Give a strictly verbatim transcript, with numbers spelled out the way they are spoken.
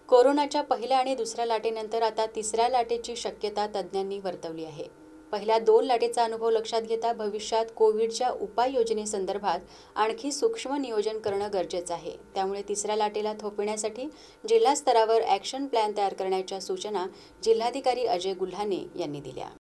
कोरोनाच्या पहिल्या आणि दुसऱ्या लाटेनंतर आता तिसऱ्या लाटेची शक्यता तज्ज्ञांनी वर्तवली आहे. पहिल्या दोन लाटेचा अनुभव लक्षात घेता भविष्यात कोविडच्या उपाययोजनेसंदर्भात आणखी सूक्ष्म नियोजन करणं गरजेचं आहे. त्यामुळे तिसऱ्या लाटेला थोपविण्यासाठी जिल्हा स्तरावर ॲक्शन प्लॅन तयार करण्याच्या सूचना जिल्हाधिकारी अजय गुल्हाने यांनी दिल्या.